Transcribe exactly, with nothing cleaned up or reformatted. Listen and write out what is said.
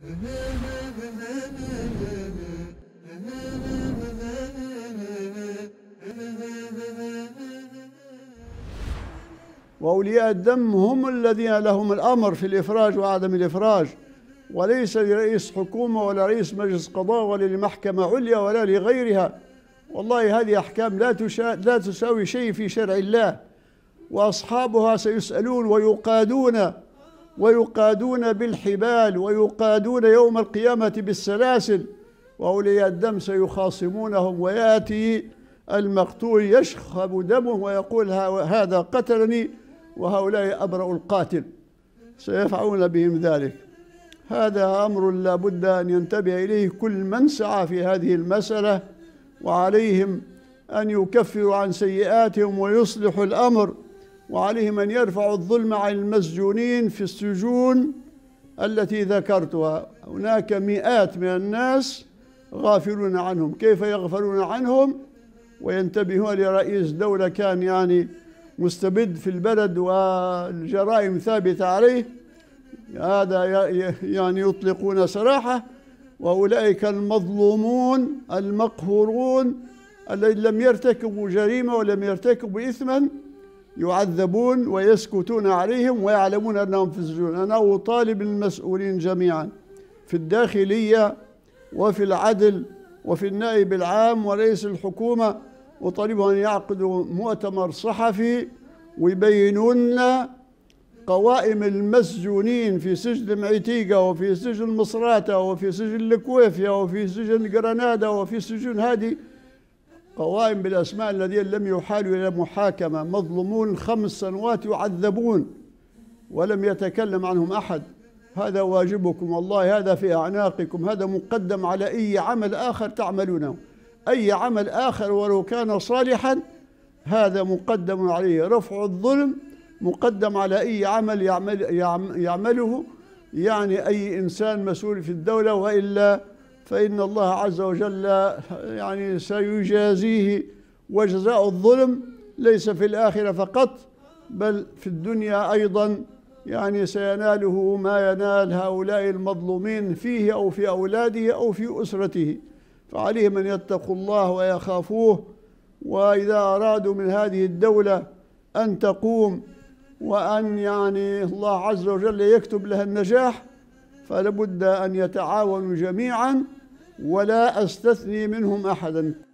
وأولياء الدم هم الذين لهم الأمر في الإفراج وعدم الإفراج، وليس لرئيس حكومة ولا رئيس مجلس قضاء ولا لمحكمة عليا ولا لغيرها. والله هذه أحكام لا لا تساوي شيء في شرع الله، وأصحابها سيسألون ويقادون ويقادون بالحبال ويقادون يوم القيامة بالسلاسل، وأولياء الدم سيخاصمونهم، ويأتي المقتول يشخب دمه ويقول هذا قتلني وهؤلاء أبرأوا القاتل، سيفعلون بهم ذلك. هذا أمر لا بد أن ينتبه إليه كل من سعى في هذه المسألة، وعليهم أن يكفروا عن سيئاتهم ويصلحوا الأمر، وعليهم أن يرفعوا الظلم عن المسجونين في السجون التي ذكرتها. هناك مئات من الناس غافلون عنهم، كيف يغفلون عنهم وينتبهون لرئيس دولة كان يعني مستبد في البلد والجرائم ثابتة عليه؟ هذا يعني يطلقون سراحه. وأولئك المظلومون المقهورون الذين لم يرتكبوا جريمة ولم يرتكبوا إثما يعذبون ويسكتون عليهم ويعلمون أنهم في السجون. أنا أطالب المسؤولين جميعا في الداخلية وفي العدل وفي النائب العام ورئيس الحكومة، أطالبهم أن يعقدوا مؤتمر صحفي ويبينون لنا قوائم المسجونين في سجن معيتيقة وفي سجن مصراتة وفي سجن الكويفيا وفي سجن جرناطة وفي سجن هذه، قوائم بالأسماء الذين لم يحالوا إلى محاكمة، مظلومون خمس سنوات يعذبون ولم يتكلم عنهم أحد. هذا واجبكم، والله هذا في أعناقكم، هذا مقدم على أي عمل آخر تعملونه. أي عمل آخر ولو كان صالحا هذا مقدم عليه. رفع الظلم مقدم على أي عمل يعمل يعمله يعني أي إنسان مسؤول في الدولة، وإلا فإن الله عز وجل يعني سيجازيه. وجزاء الظلم ليس في الآخرة فقط بل في الدنيا أيضا، يعني سيناله ما ينال هؤلاء المظلومين فيه أو في أولاده أو في أسرته. فعليهم أن يتقوا الله ويخافوه، وإذا أرادوا من هذه الدولة أن تقوم وأن يعني الله عز وجل يكتب لها النجاح فلابد أن يتعاونوا جميعا ولا أستثني منهم أحدا.